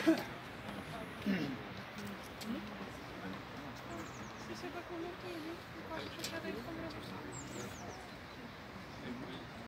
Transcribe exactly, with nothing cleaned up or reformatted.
Si c'est pas comment tu dis, tu parles de